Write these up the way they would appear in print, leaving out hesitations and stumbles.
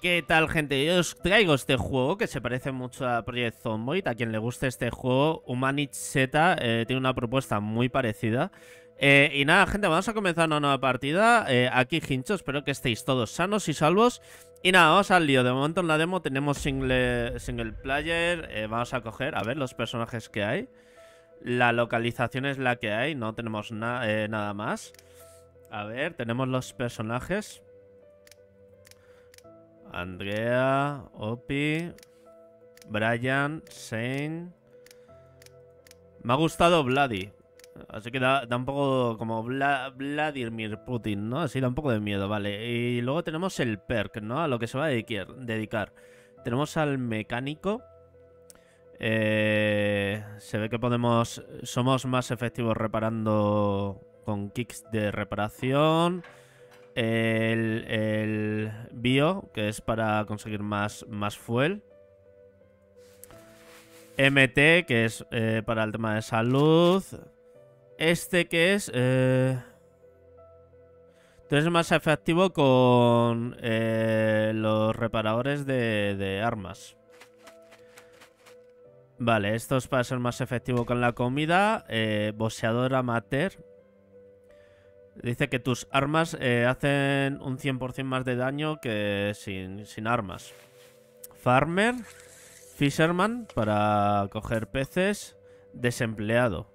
¿Qué tal, gente? Yo os traigo este juego que se parece mucho a Project Zomboid. A quien le guste este juego, Humanit Z tiene una propuesta muy parecida. Y nada, gente, vamos a comenzar una nueva partida. Aquí, Hincho, espero que estéis todos sanos y salvos. Y nada, vamos al lío. De momento en la demo tenemos single player. Vamos a coger, a ver, los personajes que hay. La localización es la que hay, no tenemos nada más. A ver, tenemos los personajes. Andrea, Opi, Brian, Shane. Me ha gustado Vladi. Así que da un poco como Vladimir Putin, ¿no? Así da un poco de miedo, vale. Y luego tenemos el perk, ¿no? A lo que se va a dedicar. Tenemos al mecánico. Se ve que somos más efectivos reparando con kicks de reparación. El bio, que es para conseguir más fuel. MT, que es para el tema de salud. Este que es... Entonces es más efectivo con los reparadores de armas. Vale, esto es para ser más efectivo con la comida. Boxeador amateur. Dice que tus armas hacen un 100% más de daño que sin armas. Farmer. Fisherman para coger peces. Desempleado.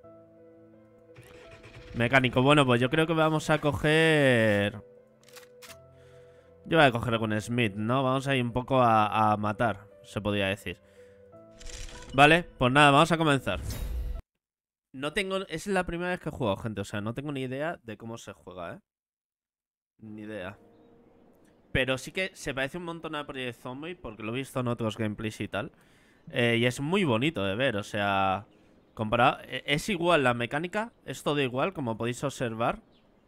Mecánico. Bueno, pues yo creo que vamos a coger... Yo voy a coger con Smith, ¿no? Vamos a ir un poco a matar, se podría decir. Vale, pues nada, vamos a comenzar. No tengo... Es la primera vez que he jugado, gente. O sea, no tengo ni idea de cómo se juega, ¿eh? Ni idea. Pero sí que se parece un montón a Project Zomboid porque lo he visto en otros gameplays y tal. Y es muy bonito de ver, o sea... Comparado... Es igual la mecánica, es todo igual, como podéis observar.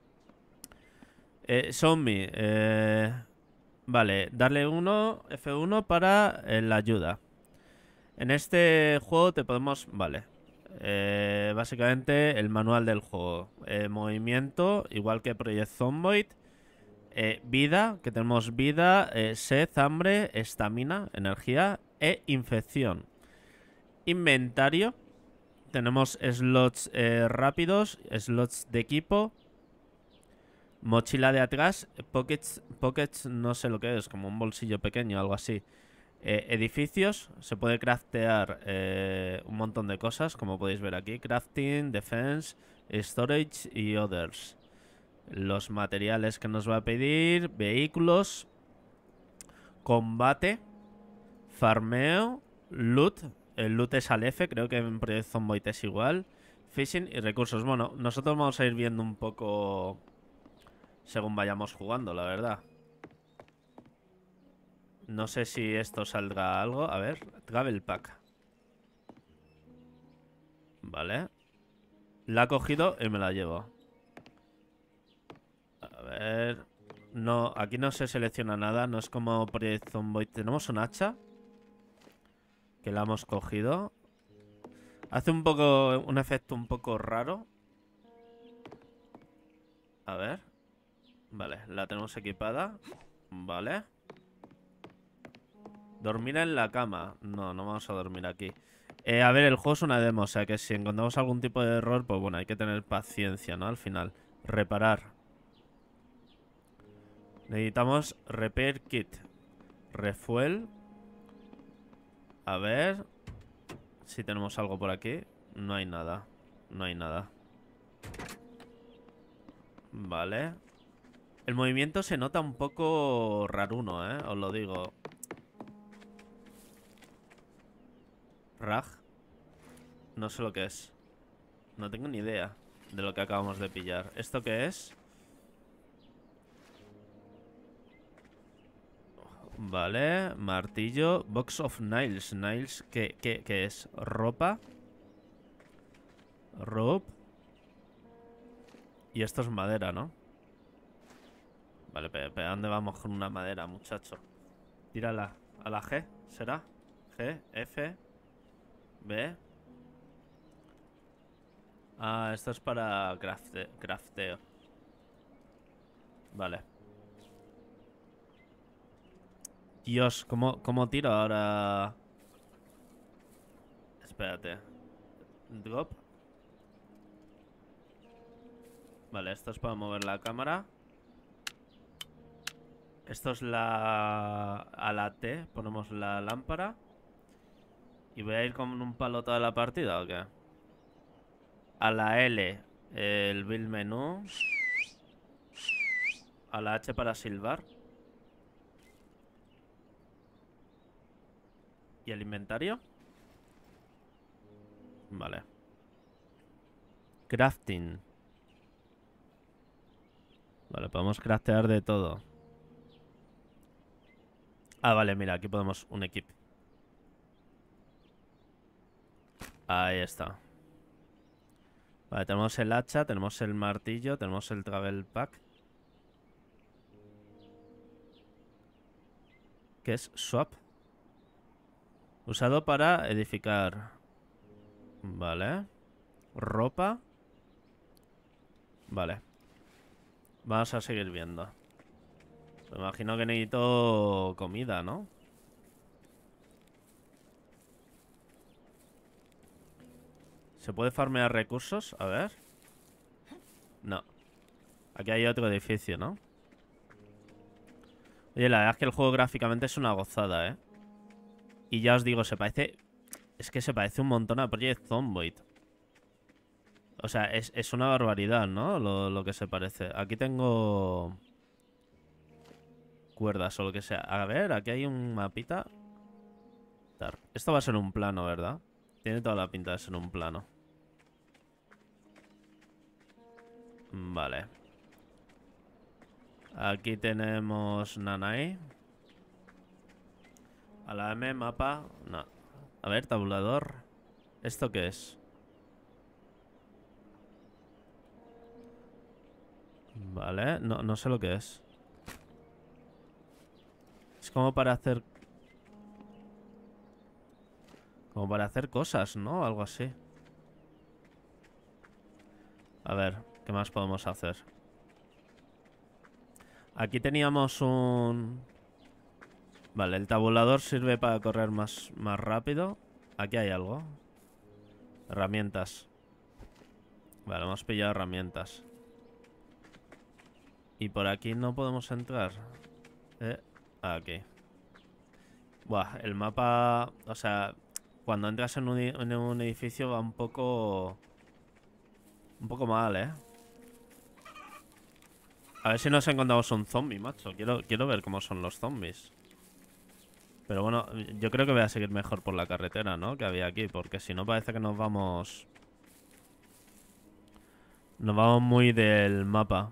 Zombie. Vale, darle F1 para la ayuda. En este juego te podemos... Vale. Básicamente el manual del juego. Movimiento, igual que Project Zomboid. Vida, que tenemos vida, sed, hambre, estamina, energía e infección. Inventario. Tenemos slots rápidos, slots de equipo. Mochila de atrás, pockets no sé lo que es, como un bolsillo pequeño, algo así. Edificios, se puede craftear un montón de cosas, como podéis ver aquí. Crafting, defense, storage y others. Los materiales que nos va a pedir, vehículos, combate, farmeo, loot. El loot es al F, creo que en Project Zomboid es igual. Fishing y recursos. Bueno, nosotros vamos a ir viendo un poco según vayamos jugando, la verdad. No sé si esto saldrá algo. A ver, Travel Pack. Vale. La he cogido y me la llevo. A ver... No, aquí no se selecciona nada. No es como Project Zomboid. Tenemos un hacha que la hemos cogido. Hace un efecto un poco raro. A ver. Vale, la tenemos equipada. Vale. Dormir en la cama. No, no vamos a dormir aquí. A ver, el juego es una demo, o sea que si encontramos algún tipo de error, pues bueno, hay que tener paciencia, ¿no? Al final. Reparar. Necesitamos Repair Kit. Refuel. A ver si tenemos algo por aquí. No hay nada. No hay nada. Vale. El movimiento se nota un poco raruno, ¿eh? Os lo digo. Rag. No sé lo que es. No tengo ni idea de lo que acabamos de pillar. ¿Esto qué es? Vale, martillo. Box of nails. Nails, ¿qué es? Ropa. Rope. Y esto es madera, ¿no? Vale, pero ¿a dónde vamos con una madera, muchacho? Tírala. ¿A la G? ¿Será? G, F, B. Ah, esto es para crafteo. Vale. Dios, ¿cómo tiro ahora? Espérate. Drop. Vale, esto es para mover la cámara. Esto es a la T ponemos la lámpara. ¿Y voy a ir con un palo toda la partida o qué? A la L, el build menú. A la H para silbar. ¿Y el inventario? Vale. Crafting. Vale, podemos craftear de todo. Ah, vale, mira, aquí podemos un equip. Ahí está. Vale, tenemos el hacha, tenemos el martillo, tenemos el travel pack. ¿Qué es? Swap. Usado para edificar. Vale. Ropa. Vale. Vamos a seguir viendo. Me imagino que necesito comida, ¿no? ¿Se puede farmear recursos? A ver. No. Aquí hay otro edificio, ¿no? Oye, la verdad es que el juego gráficamente es una gozada, ¿eh? Y ya os digo, se parece... Es que se parece un montón a Project Zomboid. O sea, es una barbaridad, ¿no? Lo que se parece. Aquí tengo... cuerdas o lo que sea. A ver, aquí hay un mapita. Esto va a ser un plano, ¿verdad? Tiene toda la pinta de ser un plano. Vale. Aquí tenemos Nanai. A la M, mapa. No. A ver, tabulador. ¿Esto qué es? Vale, no sé lo que es. Es como para hacer... Como para hacer cosas, ¿no? Algo así. A ver, ¿qué más podemos hacer? Aquí teníamos un... Vale, el tabulador sirve para correr más rápido. Aquí hay algo. Herramientas. Vale, hemos pillado herramientas. Y por aquí no podemos entrar. Aquí. Buah, el mapa... O sea, cuando entras en un edificio va un poco... Un poco mal, ¿eh? A ver si nos encontramos un zombie, macho. Quiero ver cómo son los zombies. Pero bueno, yo creo que voy a seguir mejor por la carretera, ¿no? Que había aquí, porque si no parece que nos vamos... Nos vamos muy del mapa.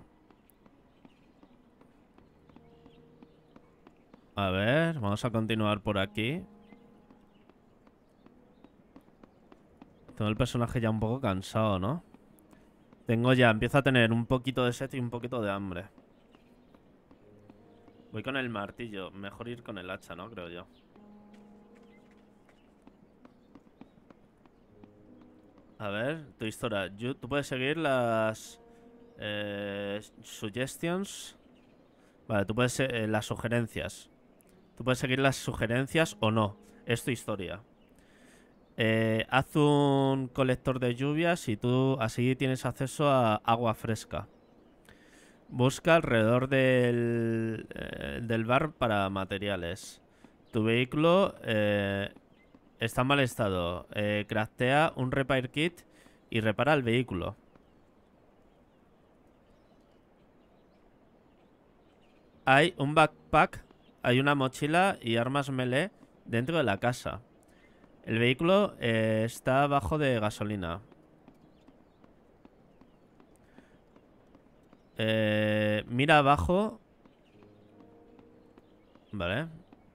A ver, vamos a continuar por aquí. Tengo el personaje ya un poco cansado, ¿no? Empiezo a tener un poquito de sed y un poquito de hambre. Voy con el martillo. Mejor ir con el hacha, ¿no? Creo yo. A ver, tu historia. Tú puedes seguir las... suggestions. Vale, tú puedes... las sugerencias. Tú puedes seguir las sugerencias o no. Es tu historia. Haz un colector de lluvias y tú así tienes acceso a agua fresca. Busca alrededor del bar para materiales. Tu vehículo está en mal estado. Craftea un repair kit y repara el vehículo. Hay un backpack, hay una mochila y armas melee dentro de la casa. El vehículo está bajo de gasolina. Mira abajo. Vale.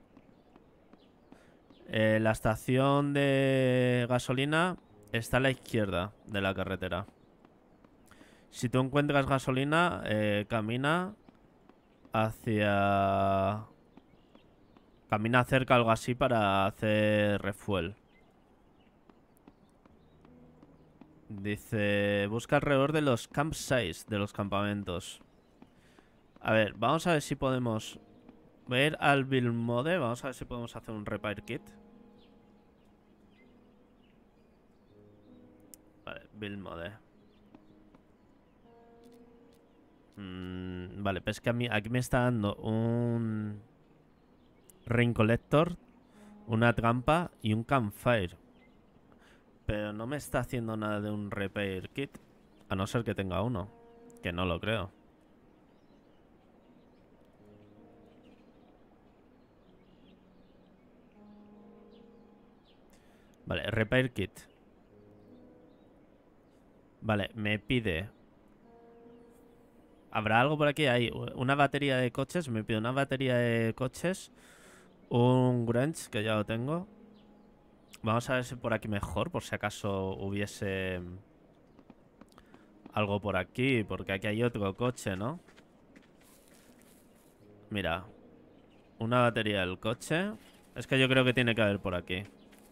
La estación de gasolina está a la izquierda de la carretera. Si tú encuentras gasolina, camina hacia... Camina cerca, algo así, para hacer refuel. Dice... Busca alrededor de los campsites, de los campamentos. A ver, vamos a ver si podemos... Voy a ir al build mode. Vamos a ver si podemos hacer un repair kit. Vale, build mode. Vale, pues es que a mí aquí me está dando un Rain Collector, una trampa y un Campfire. Pero no me está haciendo nada de un repair kit. A no ser que tenga uno. Que no lo creo. Vale, repair kit. Vale, me pide... ¿Habrá algo por aquí? Hay una batería de coches. Me pide una batería de coches. Un Grunge, que ya lo tengo. Vamos a ver si por aquí mejor. Por si acaso hubiese... algo por aquí. Porque aquí hay otro coche, ¿no? Mira. Una batería del coche. Es que yo creo que tiene que haber por aquí.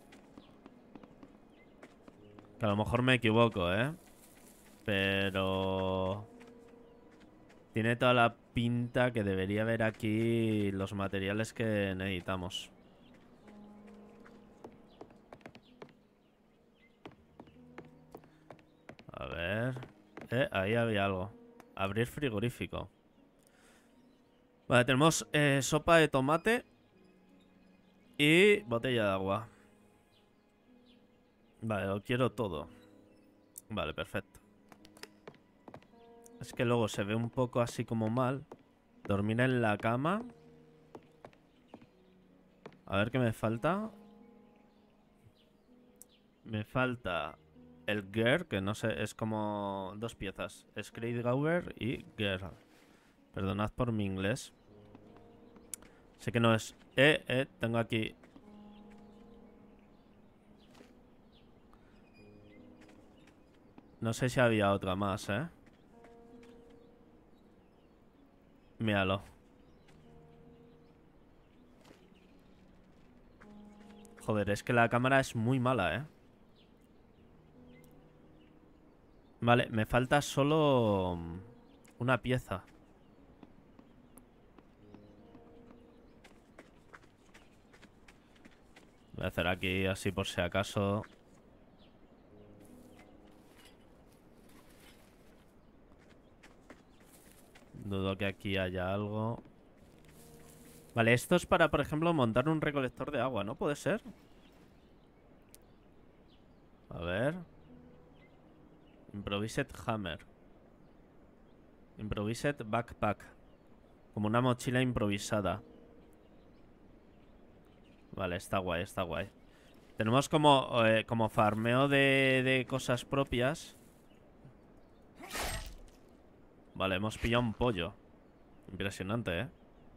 Que a lo mejor me equivoco, ¿eh? Pero... tiene toda la pinta que debería haber aquí los materiales que necesitamos. A ver... ahí había algo. Abrir frigorífico. Vale, tenemos sopa de tomate y botella de agua. Vale, lo quiero todo. Vale, perfecto. Es que luego se ve un poco así como mal. Dormir en la cama. A ver qué me falta. Me falta el gear, que no sé, es como dos piezas. Skreidgauer y gear. Perdonad por mi inglés. Sé que no es... tengo aquí... No sé si había otra más, ¿eh? Míralo. Joder, es que la cámara es muy mala, ¿eh? Vale, me falta solo una pieza. Voy a hacer aquí así por si acaso. Dudo que aquí haya algo. Vale, esto es para, por ejemplo, montar un recolector de agua, ¿no? ¿Puede ser? A ver. Improvised Hammer. Improvised Backpack. Como una mochila improvisada. Vale, está guay, está guay. Tenemos como farmeo de cosas propias. Vale, hemos pillado un pollo. Impresionante, ¿eh?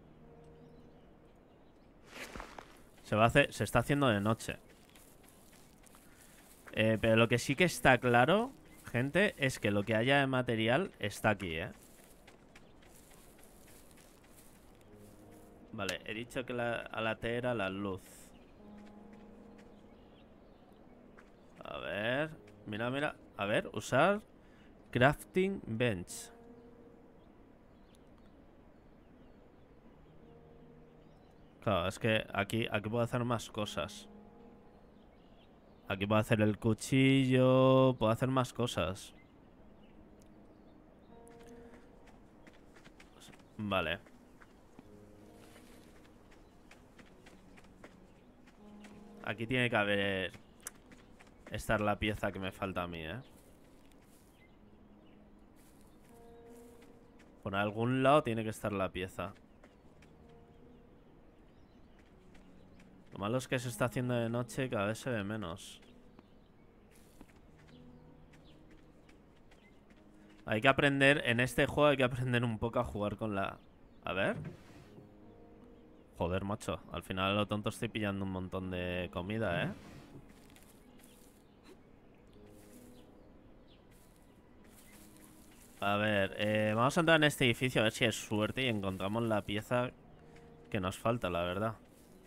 Se está haciendo de noche. Pero lo que sí que está claro, gente, es que lo que haya de material está aquí, ¿eh? Vale, he dicho que a la T era la luz. A ver... Mira, mira. A ver, usar crafting bench. Claro, es que aquí puedo hacer más cosas. Aquí puedo hacer el cuchillo. Puedo hacer más cosas. Vale. Aquí tiene que haber... estar la pieza que me falta a mí, ¿eh? Por algún lado tiene que estar la pieza. Lo malo es que se está haciendo de noche y cada vez se ve menos. Hay que aprender, en este juego hay que aprender un poco a jugar con la... A ver. Joder, macho. Al final a lo tonto estoy pillando un montón de comida, ¿eh? A ver, vamos a entrar en este edificio a ver si es suerte y encontramos la pieza que nos falta, la verdad.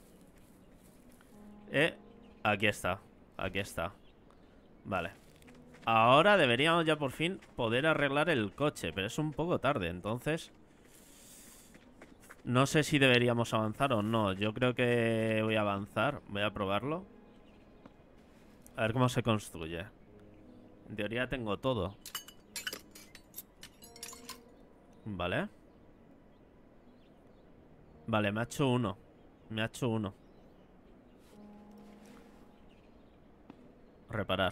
Aquí está. Aquí está. Vale. Ahora deberíamos ya por fin poder arreglar el coche, pero es un poco tarde, entonces... No sé si deberíamos avanzar o no. Yo creo que voy a avanzar. Voy a probarlo. A ver cómo se construye. En teoría tengo todo. Vale. Vale, me ha hecho uno. Me ha hecho uno. Reparar.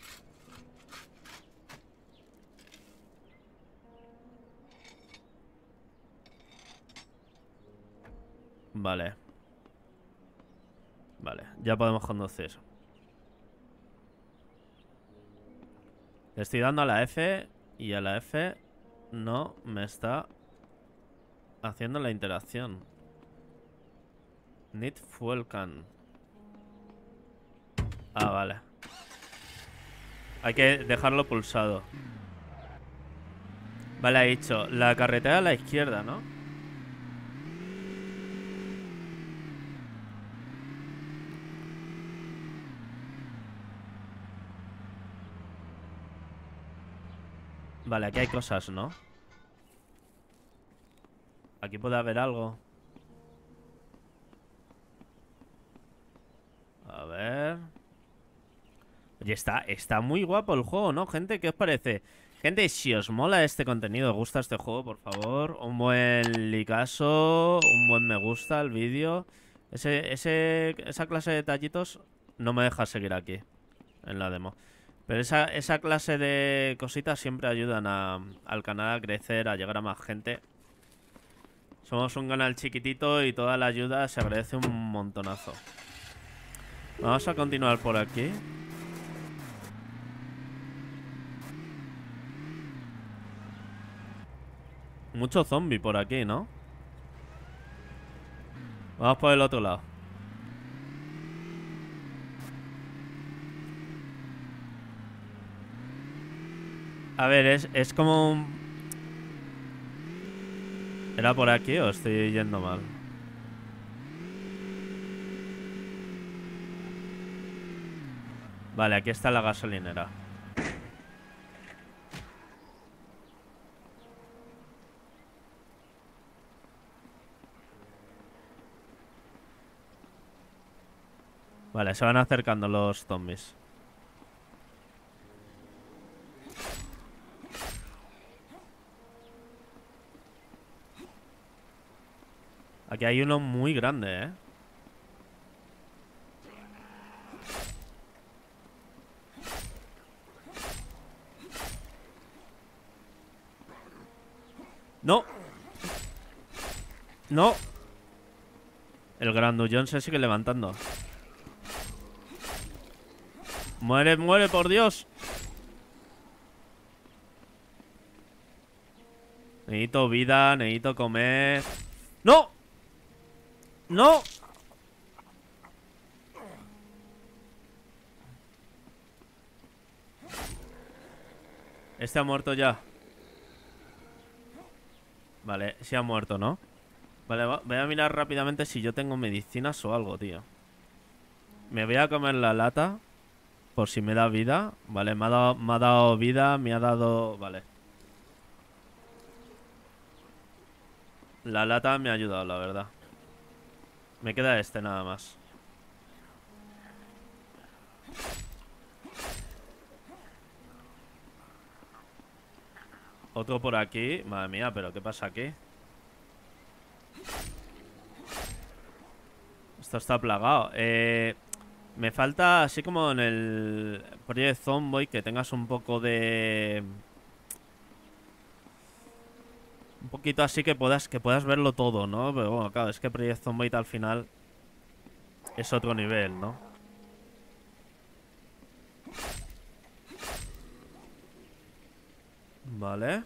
Vale. Vale, ya podemos conducir. Le estoy dando a la F y a la F no me está haciendo la interacción. Need fuel can. Ah, vale. Hay que dejarlo pulsado. Vale, ha dicho la carretera a la izquierda, ¿no? Vale, aquí hay cosas, ¿no? Aquí puede haber algo. A ver. Oye, está muy guapo el juego, ¿no? Gente, ¿qué os parece? Gente, si os mola este contenido, os gusta este juego, por favor, un buen likeazo, un buen me gusta al vídeo. Esa clase de detallitos no me deja seguir aquí, en la demo. Pero esa clase de cositas siempre ayudan al canal a crecer, a llegar a más gente. Somos un canal chiquitito y toda la ayuda se agradece un montonazo. Vamos a continuar por aquí. Mucho zombie por aquí, ¿no? Vamos por el otro lado. A ver, es como un... ¿Era por aquí o estoy yendo mal? Vale, aquí está la gasolinera. Vale, se van acercando los zombies. Aquí hay uno muy grande, ¿eh? ¡No! ¡No! El grandullón se sigue levantando. ¡Muere, muere, por Dios! Necesito vida, necesito comer. ¡No! ¡No! Este ha muerto ya. Vale, sí ha muerto, ¿no? Vale, voy a mirar rápidamente si yo tengo medicinas o algo, tío. Me voy a comer la lata por si me da vida. Vale, me ha dado vida, me ha dado... Vale. La lata me ha ayudado, la verdad. Me queda este nada más. Otro por aquí. Madre mía, pero ¿qué pasa aquí? Esto está plagado. Me falta, así como en el Project Zomboid, que tengas un poco de... Un poquito así que puedas verlo todo, ¿no? Pero bueno, claro, es que Project Zomboid al final es otro nivel, ¿no? Vale.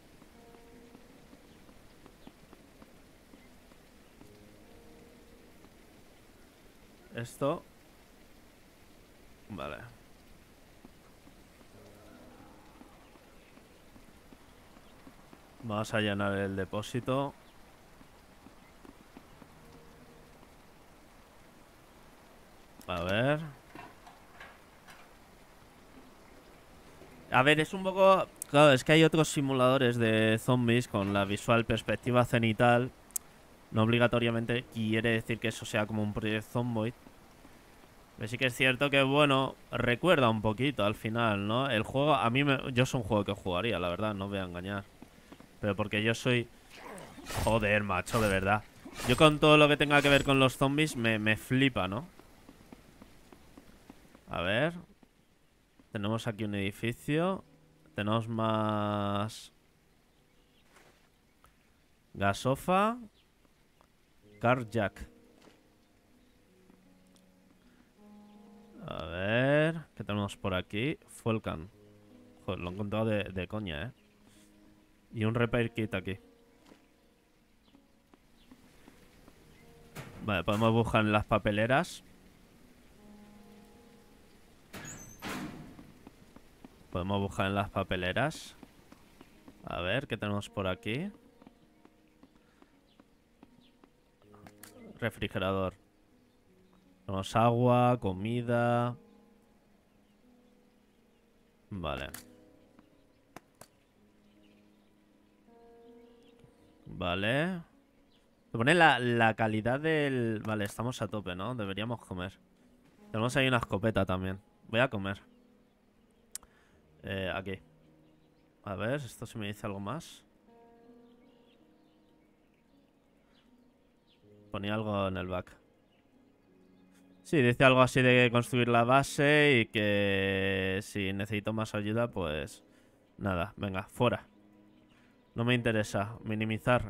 Esto. Vale. Vamos a llenar el depósito. A ver. A ver, es un poco... Claro, es que hay otros simuladores de zombies con la visual perspectiva cenital. No obligatoriamente quiere decir que eso sea como un Project Zomboid. Pero sí que es cierto que, bueno, recuerda un poquito al final, ¿no? El juego, a mí me... Yo es un juego que jugaría, la verdad, no voy a engañar. Pero porque yo soy... Joder, macho, de verdad. Yo con todo lo que tenga que ver con los zombies me flipa, ¿no? A ver. Tenemos aquí un edificio. Tenemos más... Gasofa. Carjack. A ver... ¿Qué tenemos por aquí? Fulcan. Joder, lo he encontrado de coña, ¿eh? Y un repair kit aquí. Vale, podemos buscar en las papeleras. Podemos buscar en las papeleras. A ver, ¿qué tenemos por aquí? Refrigerador. Tenemos agua, comida. Vale. Vale. Se pone la calidad del... Vale, estamos a tope, ¿no? Deberíamos comer. Tenemos ahí una escopeta también. Voy a comer. Aquí. A ver, esto sí me dice algo más. Ponía algo en el back. Sí, dice algo así de construir la base y que si necesito más ayuda, pues... Nada, venga, fuera. No me interesa. Minimizar.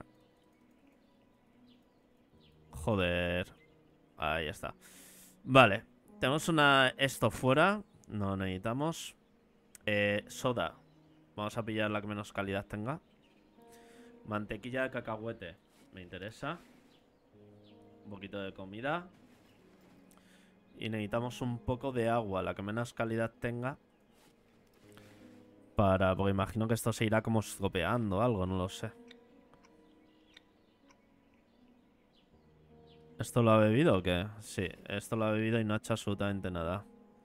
Joder. Ahí está. Vale. Tenemos una... Esto fuera. No necesitamos. Soda. Vamos a pillar la que menos calidad tenga. Mantequilla de cacahuete. Me interesa. Un poquito de comida. Y necesitamos un poco de agua, la que menos calidad tenga. Porque imagino que esto se irá como estropeando o algo, no lo sé. ¿Esto lo ha bebido o qué? Sí, esto lo ha bebido y no ha hecho absolutamente nada.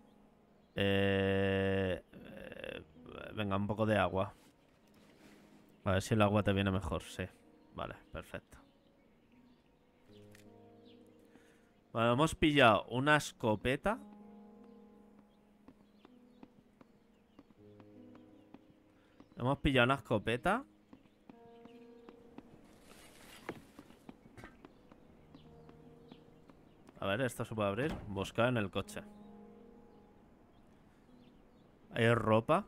Venga, un poco de agua. A ver si el agua te viene mejor, sí. Vale, perfecto. Bueno, hemos pillado una escopeta. Hemos pillado una escopeta. A ver, esto se puede abrir. Buscar en el coche. Hay ropa.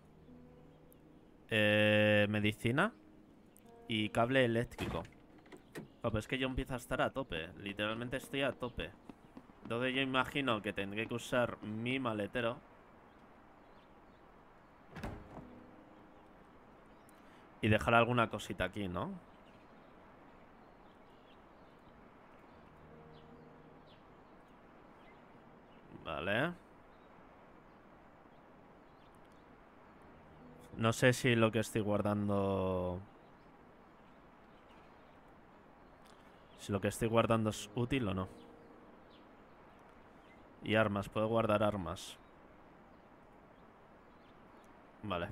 Medicina. Y cable eléctrico. Oh, pero es que yo empiezo a estar a tope. Literalmente estoy a tope. Entonces yo imagino que tendré que usar mi maletero. Y dejar alguna cosita aquí, ¿no? Vale. No sé si lo que estoy guardando... Si lo que estoy guardando es útil o no. Y armas, puedo guardar armas. Vale.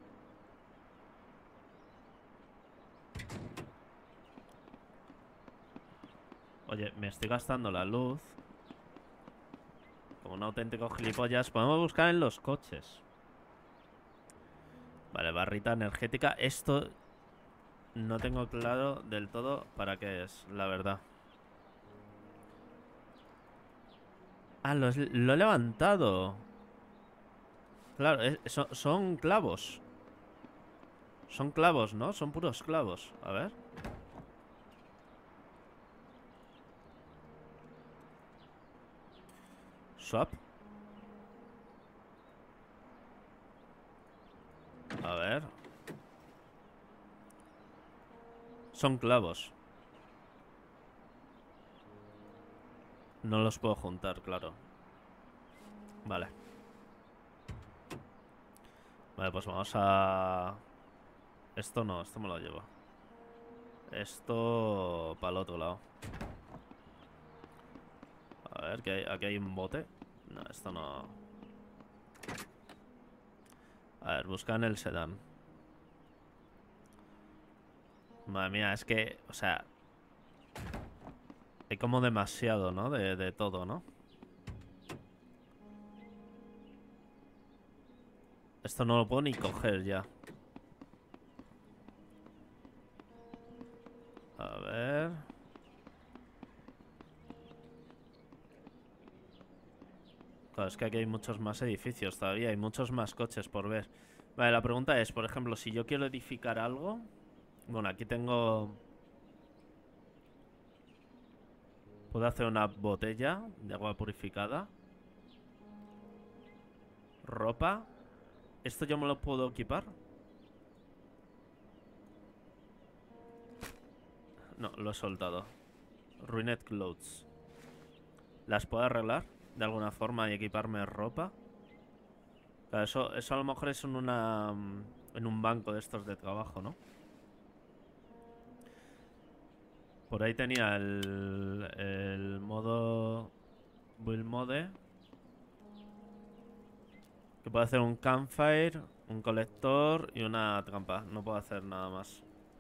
Oye, me estoy gastando la luz. Como un auténtico gilipollas. Podemos buscar en los coches. Vale, barrita energética. Esto no tengo claro del todo para qué es, la verdad. Ah, lo he levantado. Claro, son clavos. Son clavos, ¿no? Son puros clavos. A ver. Swap. A ver. Son clavos. No los puedo juntar, claro. Vale. Vale, pues vamos a... Esto no, esto me lo llevo. Esto para el otro lado. A ver, aquí hay un bote. No, esto no. A ver, buscan el sedán. Madre mía, es que, o sea... Hay como demasiado, ¿no? De todo, ¿no? Esto no lo puedo ni coger ya. A ver... Claro, es que aquí hay muchos más edificios todavía. Hay muchos más coches por ver. Vale, la pregunta es, por ejemplo, si yo quiero edificar algo... Bueno, aquí tengo... Puedo hacer una botella de agua purificada. Ropa. ¿Esto yo me lo puedo equipar? No, lo he soltado. Ruined Clothes. ¿Las puedo arreglar de alguna forma y equiparme ropa? Claro, eso a lo mejor es en una... En un banco de estos de trabajo, ¿no? Por ahí tenía el modo... Build mode. Que puedo hacer un campfire, un colector y una trampa. No puedo hacer nada más.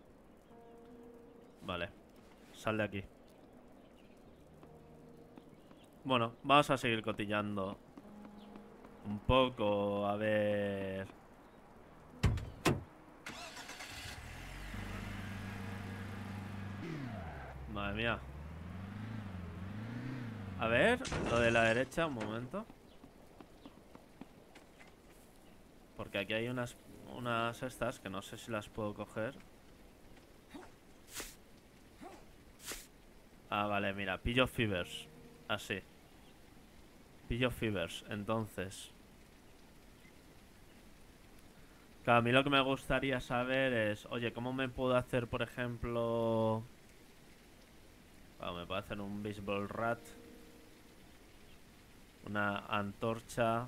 Vale. Sal de aquí. Bueno, vamos a seguir cotillando un poco, a ver... Madre mía. A ver, lo de la derecha, un momento. Porque aquí hay unas estas que no sé si las puedo coger. Ah, vale, mira, pillo fevers. Así. Pillo fevers, entonces. Claro, a mí lo que me gustaría saber es, oye, ¿cómo me puedo hacer, por ejemplo... Claro, me puedo hacer un baseball rat. Una antorcha.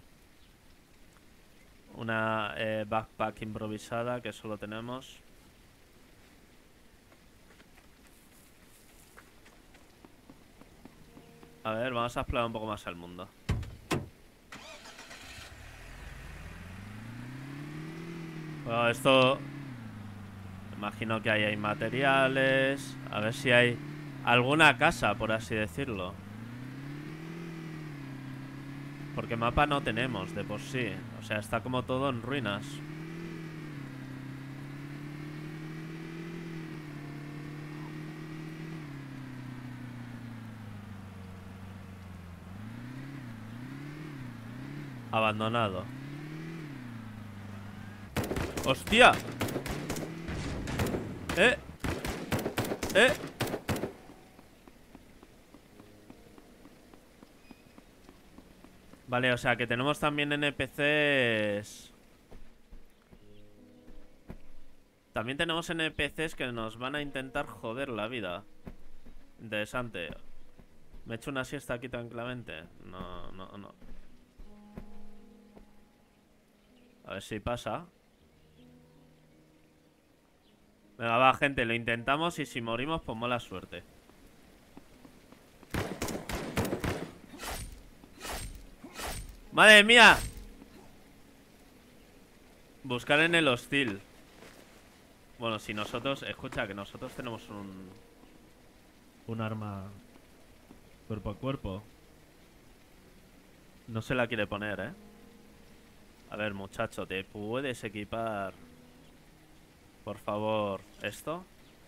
Una backpack improvisada, que eso lo tenemos. A ver, vamos a explorar un poco más el mundo. Bueno, esto... Imagino que ahí hay materiales. A ver si hay alguna casa, por así decirlo. Porque mapa no tenemos de por sí. O sea, está como todo en ruinas. Abandonado. ¡Hostia! ¡Eh! ¡Eh! Vale, o sea que tenemos también NPCs. También tenemos NPCs que nos van a intentar joder la vida. Interesante. ¿Me echo una siesta aquí tranquilamente? No, no, no. A ver si pasa. Venga, va, gente, lo intentamos y si morimos, pues mala suerte. ¡Madre mía! Buscar en el hostil. Bueno, si nosotros... Escucha, que nosotros tenemos un arma cuerpo a cuerpo. No se la quiere poner, ¿eh? A ver, muchacho, ¿te puedes equipar, por favor, esto?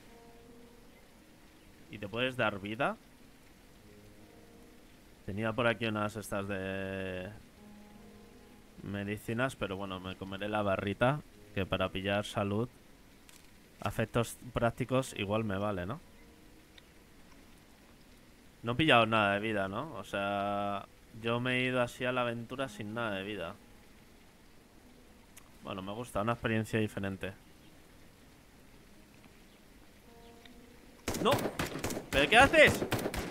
¿Y te puedes dar vida? Tenía por aquí unas estas de medicinas, pero bueno, me comeré la barrita, que para pillar salud a efectos prácticos igual me vale, ¿no? No he pillado nada de vida, ¿no? O sea, yo me he ido así a la aventura sin nada de vida. Bueno, me gusta, una experiencia diferente. ¡No! ¿Pero qué haces?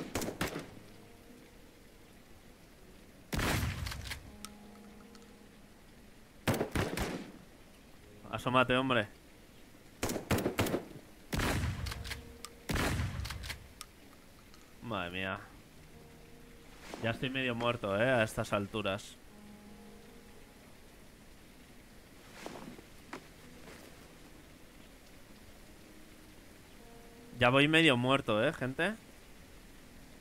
Asómate, hombre. Madre mía. Ya estoy medio muerto, a estas alturas. Ya voy medio muerto, gente.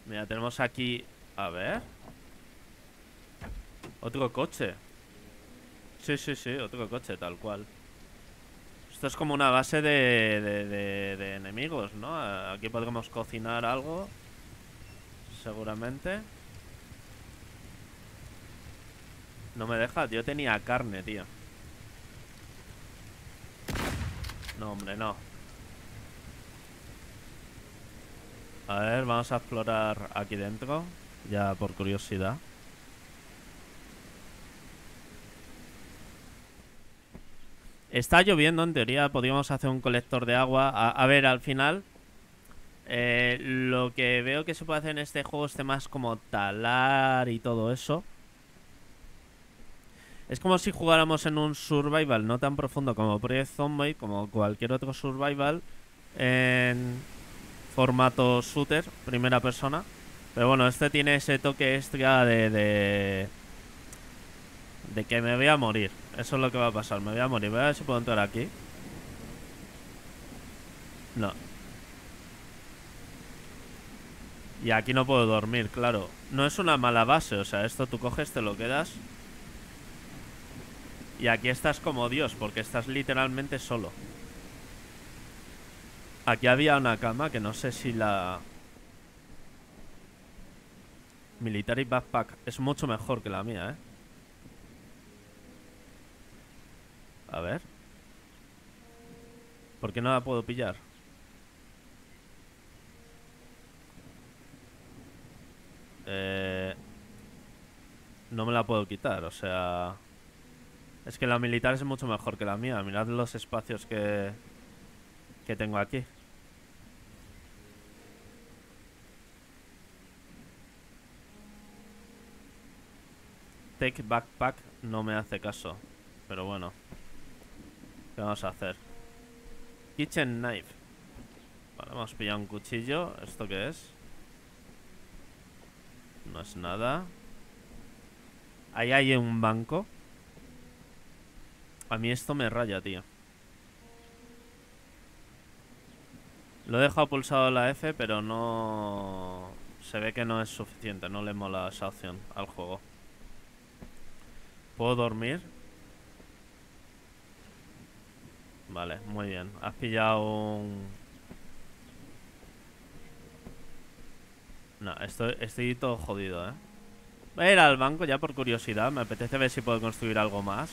Mira, tenemos aquí... A ver... Otro coche. Sí, sí, sí, otro coche, tal cual. Esto es como una base de enemigos, ¿no? Aquí podremos cocinar algo. Seguramente. No me deja, yo tenía carne, tío. No, hombre, no. A ver, vamos a explorar aquí dentro. Ya por curiosidad. Está lloviendo, en teoría podríamos hacer un colector de agua. A ver, al final lo que veo que se puede hacer en este juego es temas como talar y todo eso. Es como si jugáramos en un survival no tan profundo como Project Zomboid, como cualquier otro survival, en formato shooter, primera persona. Pero bueno, este tiene ese toque extra de que me voy a morir. Eso es lo que va a pasar, me voy a morir. Voy a ver si puedo entrar aquí. No. Y aquí no puedo dormir, claro. No es una mala base, o sea, esto tú coges, te lo quedas. Y aquí estás como Dios, porque estás literalmente solo. Aquí había una cama que no sé si la... Military Backpack es mucho mejor que la mía, ¿eh? A ver. ¿Por qué no la puedo pillar? No me la puedo quitar, o sea... Es que la militar es mucho mejor que la mía. Mirad los espacios que tengo aquí. Take Backpack no me hace caso. Pero bueno. ¿Qué vamos a hacer? Kitchen Knife. Vale, hemos pillado un cuchillo. ¿Esto qué es? No es nada. Ahí hay un banco. A mí esto me raya, tío. Lo he dejado pulsado la F, pero no... Se ve que no es suficiente. No le mola esa opción al juego. ¿Puedo dormir? Vale, muy bien. Has pillado un... No, estoy todo jodido, ¿eh? Voy a ir al banco ya por curiosidad. Me apetece ver si puedo construir algo más.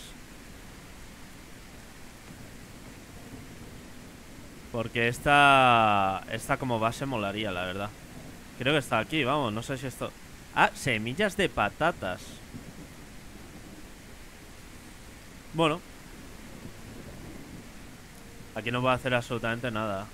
Porque esta como base molaría, la verdad. Creo que está aquí, vamos. No sé si esto... Ah, semillas de patatas. Bueno. Aquí no puedo hacer absolutamente nada.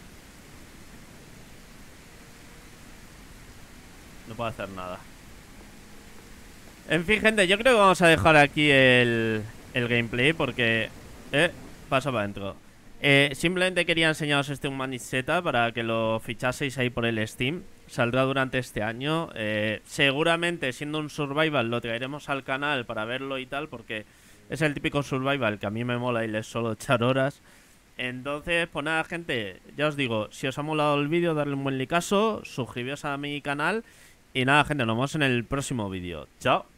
No puedo hacer nada. En fin, gente, yo creo que vamos a dejar aquí el gameplay porque... Paso para adentro. Simplemente quería enseñaros este Humanist Z para que lo fichaseis ahí por el Steam. Saldrá durante este año. Seguramente, siendo un survival, lo traeremos al canal para verlo y tal, porque es el típico survival que a mí me mola y les suelo echar horas. Entonces, pues nada, gente, ya os digo, si os ha molado el vídeo, darle un buen like, suscribiros a mi canal. Y nada, gente, nos vemos en el próximo vídeo. Chao.